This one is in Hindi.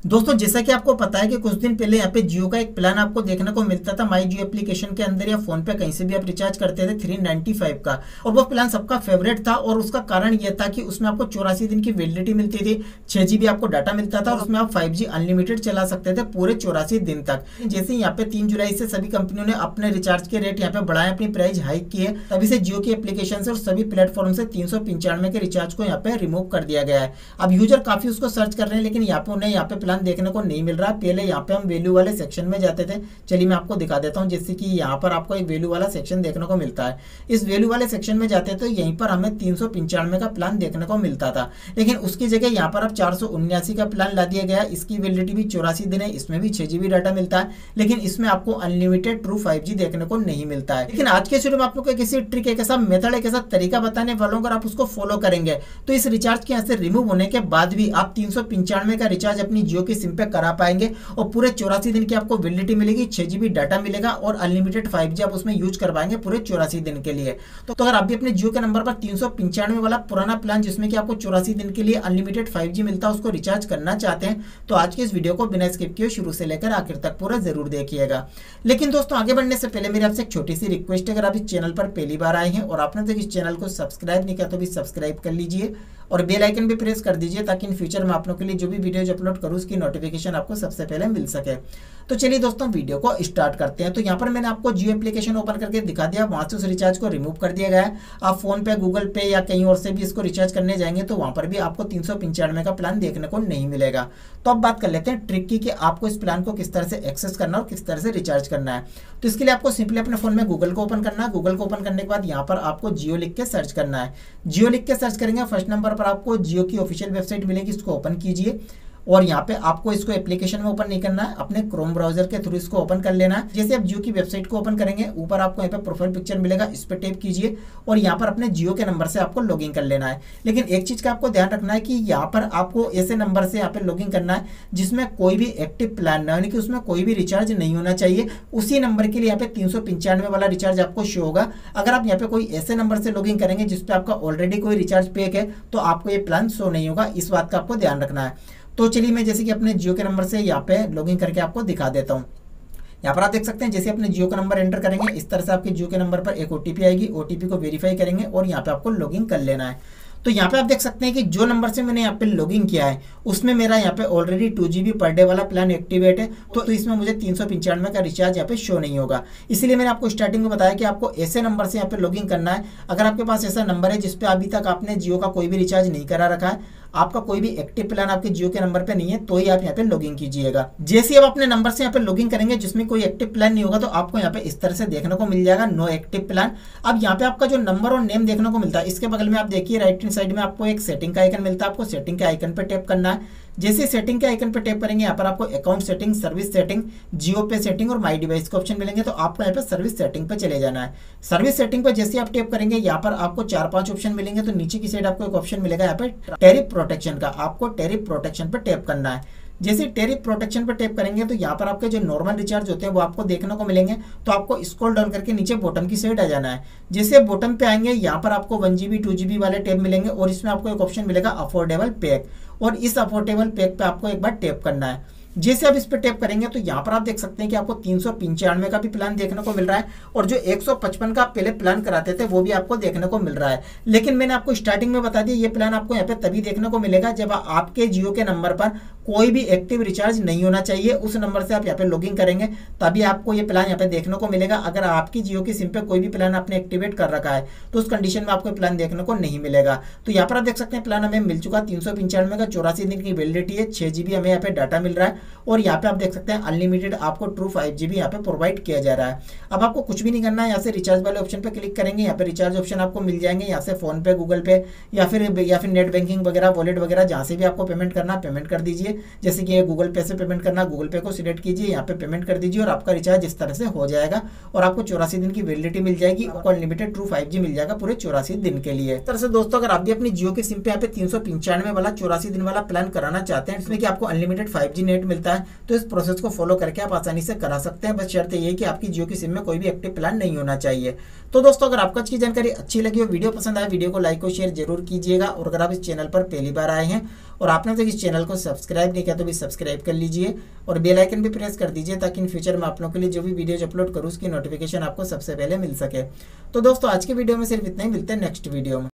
दोस्तों जैसा कि आपको पता है कि कुछ दिन पहले यहाँ पे जियो का एक प्लान आपको देखने को मिलता था माई जियो एप्लीकेशन के अंदर या फोन पे कहीं से भी आप रिचार्ज करते थे 395 का। और वो प्लान सबका फेवरेट था और उसका कारण यह था कि उसमें आपको 84 दिन की वैलिडिटी मिलती थी, 6 GB आपको डाटा मिलता था और उसमें आप 5G अनलिमिटेड चला सकते थे पूरे 84 दिन तक। जैसे यहाँ पे 3 जुलाई से सभी कंपनियों ने अपने रिचार्ज के रेट यहाँ पे बढ़ाए, अपनी प्राइस हाइक की है, तभी से जियो की एप्लीकेशन से और सभी प्लेटफॉर्म से 395 के रिचार्ज को यहाँ पे रिमूव कर दिया गया है। अब यूजर काफी उसको सर्च कर रहे हैं लेकिन यहाँ पे उन्हें यहाँ पे प्लान देखने को नहीं मिल रहा। पहले यहाँ पे हम वैल्यू वाले सेक्शन में जाते थे, चलिए मैं आपको दिखा देता हूँ। जैसे कि यहाँ पर आपको एक वैल्यू वाला सेक्शन देखने को मिलता है, इस वैल्यू वाले सेक्शन में जाते हैं तो यहीं पर हमें 395 का प्लान देखने को मिलता था, लेकिन उसकी जगह यहाँ पर अब 479 का प्लान ला दिया गया। इसकी वैलिडिटी भी 84 दिन है, इसमें भी 6 GB डाटा मिलता है, लेकिन इसमें आपको अनलिमिटेड ट्रू 5G देखने को नहीं मिलता है। लेकिन आज के शुरू में आप लोग को किसी ट्रिक एक ऐसा मेथड एक ऐसा तरीका बताने वालों, अगर आप उसको फॉलो करेंगे तो इस रिचार्ज के यहाँ से रिमूव होने के बाद भी आप 395 का रिचार्ज अपनी जियो की सिम पे करा पाएंगे और पूरे 84 दिन की आपको वैलिडिटी मिलेगी, 6 GB डाटा मिलेगा और अनलिमिटेड 5G आप उसमें यूज कर पाएंगे पूरे 84 दिन के लिए। तो अगर आप भी अपने जियो के नंबर पर 395 वाला पुराना प्लान जिसमें कि आपको 84 दिन के लिए अनलिमिटेड 5G मिलता है उसको रिचार्ज करना चाहते हैं तो आज के इस वीडियो को बिना स्किप किए शुरू से लेकर आखिर तक पूरा जरूर देखिएगा। लेकिन दोस्तों आगे बढ़ने से पहले मेरी आपसे एक छोटी सी रिक्वेस्ट है, अगर आप इस चैनल पर पहली बार आए हैं और आपने तक इस चैनल को सब्सक्राइब नहीं किया तो भी सब्सक्राइब कर लीजिए और बेल आइकन भी प्रेस कर दीजिए ताकि इन फ्यूचर में आप लोगों के लिए जो भी वीडियोज अपलोड करूँ उसकी नोटिफिकेशन आपको सबसे पहले मिल सके। तो चलिए दोस्तों वीडियो को स्टार्ट करते हैं। तो यहाँ पर मैंने आपको जियो एप्लीकेशन ओपन करके दिखा दिया, वहां से उस रिचार्ज को रिमूव कर दिया गया है। आप फोन पे, गूगल पे या कहीं और से भी इसको रिचार्ज करने जाएंगे तो वहां पर भी आपको 395 का प्लान देखने को नहीं मिलेगा। तो अब बात कर लेते हैं ट्रिक की कि आपको इस प्लान को किस तरह से एक्सेस करना और किस तरह से रिचार्ज करना है। तो इसके लिए आपको सिंपली अपने फोन में गूगल को ओपन करना है। गूगल को ओपन करने के बाद यहाँ पर आपको जियो लिख के सर्च करना है। जियो लिख के सर्च करेंगे, फर्स्ट नंबर पर आपको जियो की ऑफिशियल वेबसाइट मिलेगी, इसको ओपन कीजिए और यहाँ पे आपको इसको एप्लीकेशन में ओपन नहीं करना है, अपने क्रोम ब्राउजर के थ्रू इसको ओपन कर लेना है। जैसे आप जियो की वेबसाइट को ओपन करेंगे ऊपर आपको यहाँ पे प्रोफाइल पिक्चर मिलेगा, इस पर टैप कीजिए और यहाँ पर अपने जियो के नंबर से आपको लॉगिन कर लेना है। लेकिन एक चीज का आपको ध्यान रखना है कि यहाँ पर आपको ऐसे नंबर से यहाँ पे लॉगिन करना है जिसमें कोई भी एक्टिव प्लान ना, यानी कि उसमें कोई भी रिचार्ज नहीं होना चाहिए। उसी नंबर के लिए यहाँ पे 395 वाला रिचार्ज आपको शो होगा। अगर आप यहाँ पे कोई ऐसे नंबर से लॉगिन करेंगे जिसपे आपका ऑलरेडी कोई रिचार्ज पैक है तो आपको ये प्लान शो नहीं होगा, इस बात का आपको ध्यान रखना है। तो चलिए मैं जैसे कि अपने जियो के नंबर से यहाँ पे लॉगिन करके आपको दिखा देता हूँ। यहाँ पर आप देख सकते हैं जैसे अपने जियो का नंबर एंटर करेंगे इस तरह से आपके जियो के नंबर पर एक OTP आएगी, OTP को वेरीफाई करेंगे और यहाँ पे आपको लॉगिन कर लेना है। तो यहाँ पे आप देख सकते हैं कि जो नंबर से मैंने यहाँ पे लॉगिन किया है उसमें मेरा यहाँ पे ऑलरेडी 2 GB पर डे वाला प्लान एक्टिवेट है, तो इसमें मुझे 395 का रिचार्ज यहाँ पे शो नहीं होगा। इसीलिए मैंने आपको स्टार्टिंग में बताया कि आपको ऐसे नंबर से यहाँ पे लॉगिन करना है। अगर आपके पास ऐसा नंबर है जिसपे अभी तक आपने जियो का कोई भी रिचार्ज नहीं करा रखा है, आपका कोई भी एक्टिव प्लान आपके जियो के नंबर पे नहीं है, तो ही आप यहाँ पे लॉगिन कीजिएगा। जैसे आप अपने नंबर से यहाँ पे लॉगिन करेंगे जिसमें कोई एक्टिव प्लान नहीं होगा तो आपको यहाँ पे इस तरह से देखने को मिल जाएगा नो एक्टिव प्लान। अब यहाँ पे आपका जो नंबर और नेम देखने को मिलता है इसके बगल में आप देखिए राइट हैंड साइड में आपको एक सेटिंग का आइकन मिलता है, आपको सेटिंग के आइकन पे टैप करना है। जैसे सेटिंग के आइकन पे टैप करेंगे यहाँ पर आपको account setting, service setting, Jio pay setting और माई डिवाइस के ऑप्शन मिलेंगे, तो आपको यहाँ पे सर्विस सेटिंग पे चले जाना है। सर्विस सेटिंग पे जैसे आप टैप करेंगे यहाँ पर आपको 4-5 ऑप्शन मिलेंगे, तो नीचे की साइड आपको एक ऑप्शन मिलेगा यहाँ पे टैरिफ प्रोटेक्शन का, आपको टैरिफ प्रोटेक्शन पे टैप करना है। जैसे टैरिफ प्रोटेक्शन पर टैप करेंगे तो यहाँ पर आपके जो नॉर्मल रिचार्ज होते हैं वो आपको देखने को मिलेंगे, तो आपको स्क्रॉल डाउन करके नीचे बॉटम की साइड आ जाना है। जैसे बॉटम पे आएंगे यहाँ पर आपको 1 GB 2 GB वाले टैब मिलेंगे और इसमें आपको एक ऑप्शन मिलेगा अफोर्डेबल पैक, और इस अफोर्डेबल पैक पे आपको एक बार टैप करना है। जैसे आप इस पे टैप करेंगे तो यहाँ पर आप देख सकते हैं कि आपको 395 का भी प्लान देखने को मिल रहा है और जो 155 का आप पहले प्लान कराते थे वो भी आपको देखने को मिल रहा है। लेकिन मैंने आपको स्टार्टिंग में बता दिया ये प्लान आपको यहाँ पे तभी देखने को मिलेगा जब आपके जियो के नंबर पर कोई भी एक्टिव रिचार्ज नहीं होना चाहिए। उस नंबर से आप यहाँ पे लॉगिन करेंगे तभी आपको ये प्लान यहाँ पे देखने को मिलेगा। अगर आपकी जियो की सिम पे कोई भी प्लान आपने एक्टिवेट कर रखा है तो उस कंडीशन में आपको प्लान देखने को नहीं मिलेगा। तो यहाँ पर आप देख सकते हैं प्लान हमें मिल चुका 395 का, 84 दिन की वैलिडिटी है, 6 GB हमें यहाँ पे डाटा मिल रहा है और यहाँ पे आप देख सकते हैं अनलिमिटेड आपको ट्रू 5G यहाँ पे प्रोवाइड किया जा रहा है। अब आपको कुछ भी नहीं करना है, यहाँ से रिचार्ज वाले ऑप्शन पे क्लिक करेंगे, यहाँ पे रिचार्ज ऑप्शन आपको मिल जाएंगे। यहाँ से फोन पे, गूगल पे या फिर नेट बैंकिंग वगैरह, वॉलेट वगैरह जहाँ से भी आपको पेमेंट करना पेमेंट कर दीजिए। जैसे कि गूगल पे से पेमेंट करना, गूगल पे को सिलेक्ट कीजिए, यहाँ पे पेमेंट कर दीजिए और आपका रिचार्ज इस तरह से हो जाएगा और आपको 84 दिन की वैलिडिटी मिल जाएगी, आपको अनलिमिटेड ट्रू 5G मिल जाएगा पूरे 84 दिन के लिए। इस तरह से दोस्तों अगर आप भी अपनी जियो के सिम पे यहाँ पे 395 वाला 84 दिन वाला प्लान कराना चाहते हैं जिसमें कि आपको अनलिमिटेड 5G नेट मिलता है तो इस प्रोसेस को फॉलो करके आप आसानी से करा सकते हैं। बस शर्त ये है कि आपकी जियो की सिम में कोई भी एक्टिव प्लान नहीं होना चाहिए। तो दोस्तों अगर आपको आज की जानकारी अच्छी लगी हो, वीडियो पसंद आए, वीडियो को लाइक और शेयर जरूर कीजिएगा और अगर आप इस चैनल पर पहली बार आए हैं और आपने तो इस चैनल को सब्सक्राइब नहीं किया तो भी सब्सक्राइब कर लीजिए और बेल आइकन भी प्रेस कर दीजिए ताकि इन फ्यूचर में आप लोगों के लिए जो भी वीडियोज अपलोड करूँ उसकी नोटिफिकेशन आपको सबसे पहले मिल सके। तो दोस्तों आज के वीडियो में सिर्फ इतना ही, मिलते हैं नेक्स्ट वीडियो में।